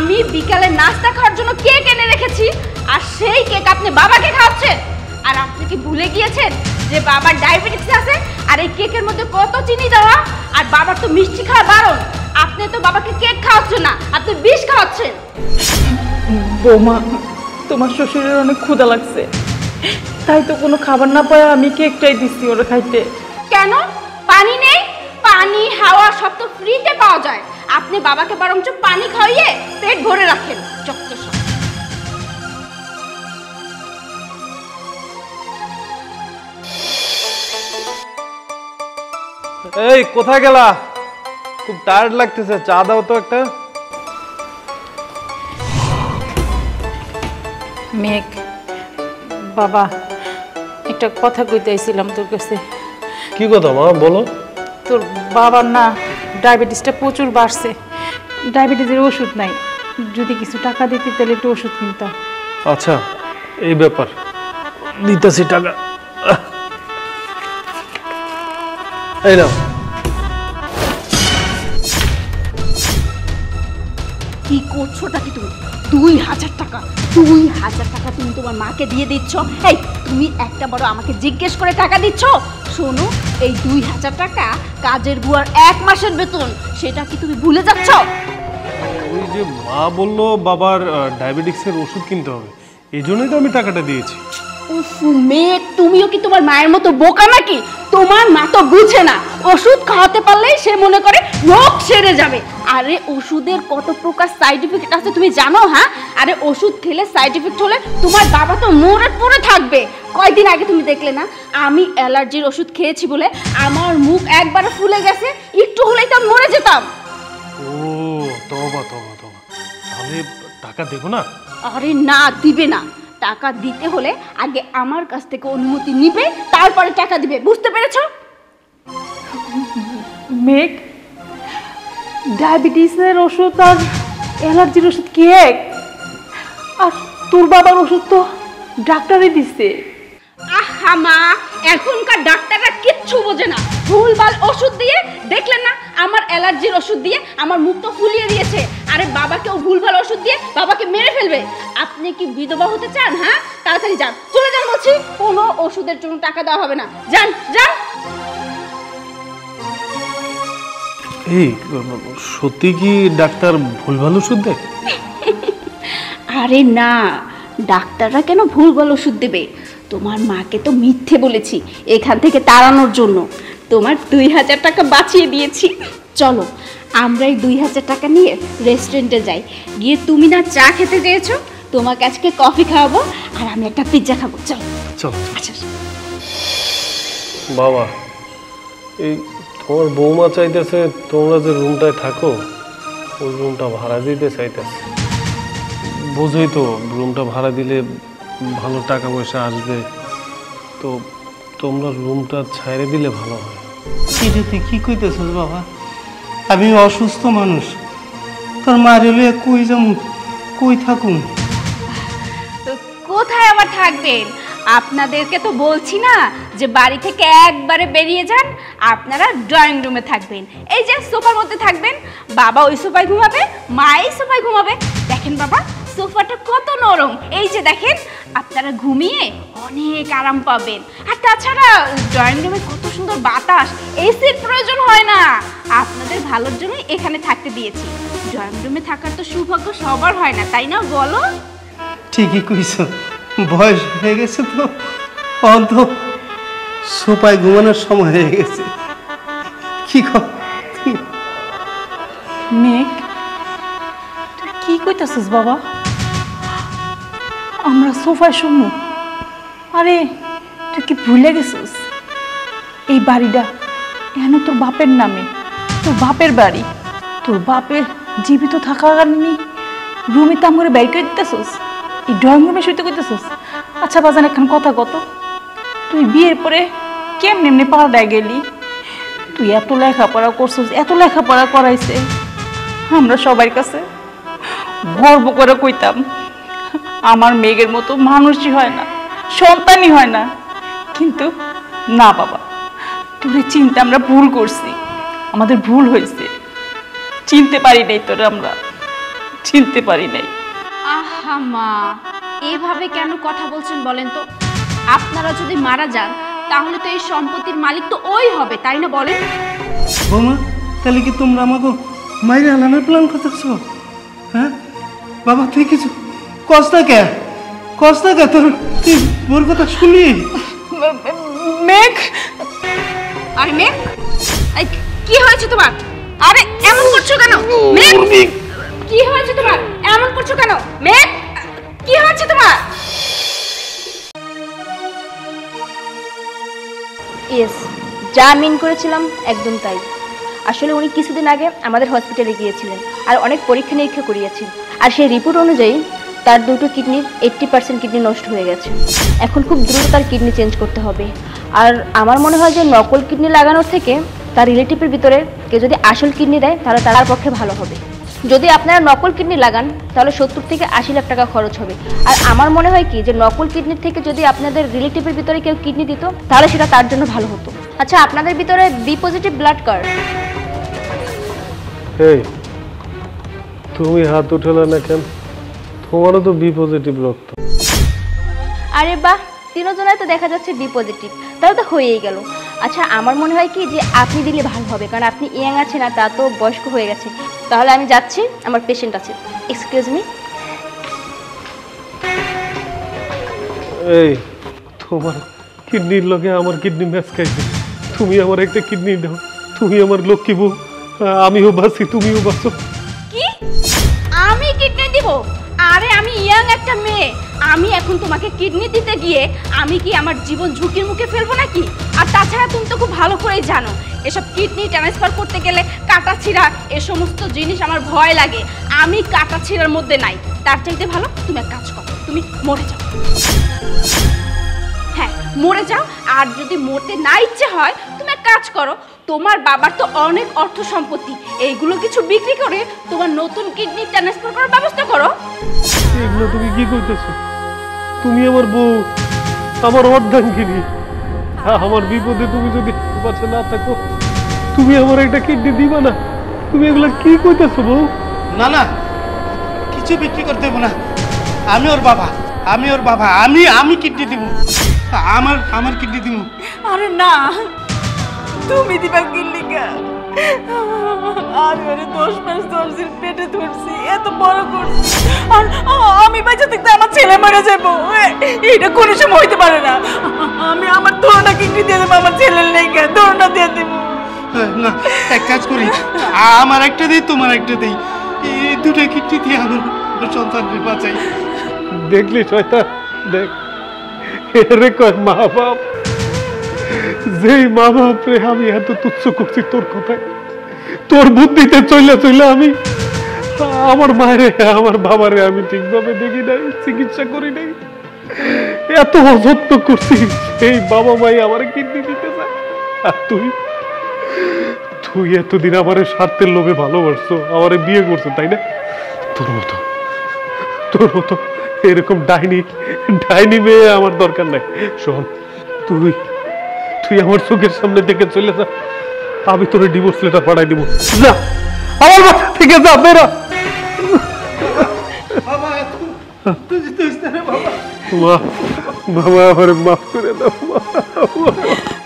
আমি বিকালে নাস্তা খাওয়ার জন্য কেক এনে রেখেছি, আর সেই কেক আপনি বাবাকে খাওয়াচ্ছেন। আর আপনি কি ভুলে গিয়েছেন যে বাবার ডায়াবেটিস আছে, আর এই কেকের মধ্যে কত চিনি দেওয়া, আর বাবার তো মিষ্টি খাওয়া বারণ। আপনি তো বাবাকে কেক খাওয়াচ্ছেন না, আপনি বিষ খাওয়াচ্ছেন। বৌমা, তোমার শ্বশুরের অনেক ক্ষুধা লাগছে, তাই তো কোনো খাবার না পায় আমি কেকটাই দিচ্ছি ওরা খাইতে। কেন পানি নেই? পানি হাওয়া সব তো ফ্রিতে পাওয়া যায়। আপনি বাবাকে বরঞ্চ পানি খাইয়ে পেট ভরে রাখেন। যত সব। এই কোথায় গেলা? খুব টায়ার্ড লাগতেছে, চা দাও তো একটা। মেঘ, বাবা একটা কথা কইতে আইছিলাম তোর কাছে। কি কথা মা, বলো। তোর বাবার না ডায়াবেটিসটা প্রচুর বাড়ছে, ডায়াবেটিসের ওষুধ নাই, যদি কিছু টাকা দিতে তাহলে একটু ওষুধ কিনতাম। আচ্ছা এই ব্যাপার, দিতেছি টাকা। এই নাও। কি করছোটা কি তুমি? 2000 টাকা, 2000 টাকা তুমি তোমার মাকে দিয়ে দিচ্ছ। এই তুমি একটা বড় আমাকে জিজ্ঞেস করে টাকা দিচ্ছ? শোনো, এই 2000 টাকা কাজের বুয়ার 1 মাসের বেতন, সেটা কি তুমি ভুলে যাচ্ছ? ওই যে মা বললো বাবার ডায়াবেটিক্সের ওষুধ কিনতে হবে, এই জন্যই তো আমি টাকাটা দিয়েছি। উফ মেয়ে, তুমিও কি তোমার মায়ের মতো বোকা নাকি? তোমার মা তো বুঝে না, ওষুধ খাওয়াতে পারলেই সে মনে করে রোগ সেরে যাবে। আরে ওষুধের কত প্রকার সাইড এফেক্ট আছে তুমি জানো? হ্যাঁ, আরে ওষুধ খেলে সাইড এফেক্ট হলে তোমার বাবা তো মরে পড়ে থাকবে। কয়দিন আগে তুমি দেখলে না, আমি অ্যালার্জির ওষুধ খেয়েছি বলে আমার মুখ একবারে ফুলে গেছে, একটু হলেই তো মরে যেতাম। ও তওবা তওবা তওবা, তাহলে টাকা দেবো না? আরে না, দিবে না। টাকা দিতে হলে আগে আমার কাছ থেকে অনুমতি নিবে, তারপরে টাকা দিবে, বুঝতে পেরেছো? মেঘ, ডায়াবেটিসের ওষুধ আর অ্যালার্জির ওষুধ কি এক? আর তোর বাবার ওষুধ তো ডাক্তারই দিচ্ছে। আহা মা, এখনকার ডাক্তাররা কিচ্ছু বোঝে না, ভুলভাল ওষুধ দিয়ে, দেখলেন না আমার অ্যালার্জির ওষুধ দিয়ে আমার মুখ তো ফুলিয়ে দিয়েছে। আরে বাবাকেও ভুলভাল ওষুধ দিয়ে বাবাকে মেরে ফেলবে। আপনি কি বিধবা হতে চান? হ্যাঁ, তাড়াতাড়ি যান, চলে যান বলছি। কোনো ওষুধের জন্য টাকা দেওয়া হবে না, যান যান। এই সত্যি কি ডাক্তার ভুলভাল ওষুধ দেয়? আরে না, ডাক্তাররা কেন ভুলভাল ওষুধ দেবে? তোমার মাকে তো মিথ্যে বলেছি এখান থেকে তাড়ানোর জন্য, তোমার 2000 টাকা বাঁচিয়ে দিয়েছি। চলো আমরা এই 2000 টাকা নিয়ে রেস্টুরেন্টে যাই, গিয়ে তুমি না চা খেতে চেয়েছো, তোমাকে আজকে কফি খাওয়াবো, আর আমি একটা পিৎজা খাবো। চলো চল। আচ্ছা। বাবা, এই তোমার বৌমা চাইতেছে তোমরা যে রুমটায় থাকো ওই রুমটা ভাড়া দিতে চাইতেছে। বোঝোই তো, রুমটা ভাড়া দিলে ভালো টাকা পয়সা আসবে, তো তোমরা রুমটা ছাইড়ে দিলে ভালো হয়। এটা তুই কি কইতেছিস বাবা? আমি অসুস্থ মানুষ, তোর মার হলে কই যাম, কই থাকুন? তো কোথায় আবার থাকবেন? আপনাদেরকে তো বলছি না যে বাড়ি থেকে একবারে বেরিয়ে যান, আপনারা ড্রয়িং রুমে থাকবেন, এই যে সোফার মধ্যে থাকবেন। বাবা ওই সোফায় ঘুমাবে, মা এই সোফায় ঘুমাবে। দেখেন বাবা, সোফাটা কত নরম, এই যে দেখেন, আপনারা ঘুমিয়ে অনেক আরাম পাবেন। আর তাছাড়া ড্রয়িং রুমে কত সুন্দর বাতাস, এসির প্রয়োজন হয় না। আপনাদের ভালোর জন্য এখানে থাকতে দিয়েছি। ড্রয়িং রুমে থাকার তো সৌভাগ্য সবার হয় না, তাই না বলো? ঠিকই কইছ, বয়স হয়ে গেছে তো, অন্ত সোফায় ঘুমানোর সময় হয়ে গেছে। কি কর মেঘ, তুই কি কইতাছিস বাবা? আমরা সোফায় শুমু? আরে তুই কি ভুলে গেছিস এই বাড়িটা এখন তোর বাপের নামে, তোর বাপের বাড়ি। তোর বাপের জীবিত থাকার কারণে রুমে তাম করে বের করে দিতেছিস, এই ড্রয়িং রুমে শুইতে কইতেছিস। আচ্ছা বাজান, এখন কথা কত, তুই বিয়ের পরে কেমনে এমনি পাড়ায় গেলি? তুই এত লেখাপড়া করছিস, এত লেখাপড়া করাইছে, আমরা সবার কাছে গর্ব করে কইতাম আমার মেঘের মতো মানুষই হয় না, সন্তানই হয় না। কিন্তু না বাবা, তোরে চিন্তা আমরা ভুল করছি, আমাদের ভুল হয়েছে, চিনতে পারি নাই তোরে আমরা। চিনতে পারি নাই। আহা মা, এভাবে কেন কথা বলছেন বলেন তো? আপনারা যদি মারা যান তাহলে তো এই সম্পত্তির মালিক তো ওই হবে, তাই না বলেন? বৌমা, তাহলে কি তোমরা আমাকে মাইরে আলানোর প্ল্যান করতেছো? হ্যাঁ বাবা, তুই কিছু কষ্ট কে তোর তুই ওর কথা শুনি। মেঘ, আরে মেঘ, এই কি হয়েছে তোমার? আরে এমন করছো কেন মেঘ? কি হয়েছে তোমার? এমন করছো কেন মেঘ? কি হয়েছে তোমার? ইয়েস, যা মিন করেছিলাম একদম তাই। আসলে উনি কিছুদিন আগে আমাদের হসপিটালে গিয়েছিলেন আর অনেক পরীক্ষা নিরীক্ষা করিয়েছেন, আর সেই রিপোর্ট অনুযায়ী তার দুটো কিডনির 80% কিডনি নষ্ট হয়ে গেছে। এখন খুব দ্রুত তার কিডনি চেঞ্জ করতে হবে। আর আমার মনে হয় যে নকল কিডনি লাগানোর থেকে তার রিলেটিভের ভিতরে কেউ যদি আসল কিডনি দেয় তাহলে তার পক্ষে ভালো হবে। যদি আপনারা নকল কিডনি লাগান তাহলে 70 থেকে 80 লাখ টাকা খরচ হবে। আর আমার মনে হয় কি যে নকল কিডনির থেকে যদি আপনাদের রিলেটিভের ভিতরে কেউ কিডনি দিত তাহলে সেটা তার জন্য ভালো হতো। আচ্ছা, আপনাদের ভিতরে বি পজিটিভ ব্লাড কার? এই তুমি হাত উঠালে না কেন? তোমারও তো বি পজিটিভ রক্ত। আরে বাহ, তিনজনের তো দেখা যাচ্ছে বি পজিটিভ, তাহলে তো হয়েই গেল। আচ্ছা, আমার মনে হয় কি যে আপনি দিলে ভালো হবে, কারণ আপনি ইয়াং আছেন আর তা তো বয়স্ক হয়ে গেছে। তাহলে আমি যাচ্ছি, আমার পেশেন্ট আছে। Excuse me. এই তোমার কিডনির লগে আমার কিডনি ম্যাচ খাইছে। তুমি আমার একটা কিডনি দাও, তুমি আমার লক্ষ্মী বউ। আমিও বাঁচি, তুমিও বাঁচো। কি? আমি কিডনি দিব? আরে আমি ইয়াং একটা মেয়ে, আমি এখন তোমাকে কিডনি দিতে গিয়ে আমি কি আমার জীবন ঝুঁকির মুখে ফেলবো নাকি? আর তাছাড়া তুমি তো খুব ভালো করেই জানো এসব কিডনি ট্রান্সফার করতে গেলে কাটা ছিঁড়া এ সমস্ত জিনিস আমার ভয় লাগে। আমি কাটা ছিঁড়ার মধ্যে নাই। তার চাইতে ভালো তুমি এক কাজ করো, তুমি মরে যাও। হ্যাঁ, মরে যাও। আর যদি মরতে না ইচ্ছে হয় তুমি এক কাজ করো, তোমার বাবার তো অনেক অর্থ সম্পত্তি, এইগুলো কিছু বিক্রি করে তোমার নতুন কিডনি ট্রান্সফার করার ব্যবস্থা করো। এগুলো তুমি কি করতেছো? তুমি আমার বউ, আমার অর্ধাঙ্গিনী। আমার বিপদে তুমি যদি পাশে না থাকো, তুমি আমার একটা কিডনি দিবা না? তুমি এগুলা কি কইতেছো বউ? না না, কিছু বিক্রি করতে দেবো না। আমি ওর বাবা, আমি কিডনি দিব। আমার কিডনি দিব। আরে না, তুমি দিবা কিল্লিকা? আমি ওরে 10 মাস 10 দিন পেটে ধরছি, এত বড় করছি, আর আমি বেঁচে থাকতে আমার ছেলে মারা যাবো? এটা কোনো সময় হইতে পারে না। আমি আমার ধরনা কিডনি দিয়ে দেবো আমার ছেলের লেগে, ধরনা দিয়ে দেবো। না, এক কাজ করি, আমার একটা দেই, তোমার একটা দেই। এই দুটো কিডনি দিয়ে আমার সন্তানকে বাঁচাই। দেখলি শয়তান, দেখ এরে কয় মা বাপ। যেই মা বাপ রে আমি এত তুচ্ছ করছি তোর কথায়, তোর বুদ্ধিতে চলে আমি আমার মায়ের আমার বাবারে আমি ঠিকভাবে দেখি নাই, চিকিৎসা করি নাই, এত অযত্ন করছি। সেই বাবা মাই আমার কিডনি দিতে চায়, আর তুই এতদিন আমার স্বার্থের লোভে ভালোবাসছো, আমারে বিয়ে করছো, তাই না? তোর মতো এরকম ডাইনি মেয়ে আমার দরকার নাই। শোন, তুই আমার চোখের সামনে থেকে চলে যা, আমি তোর ডিভোর্স লেটার পাঠাই দিব। যা আমার বাসা থেকে যা, বেরো। বাবা, আমার মাফ করে দাও।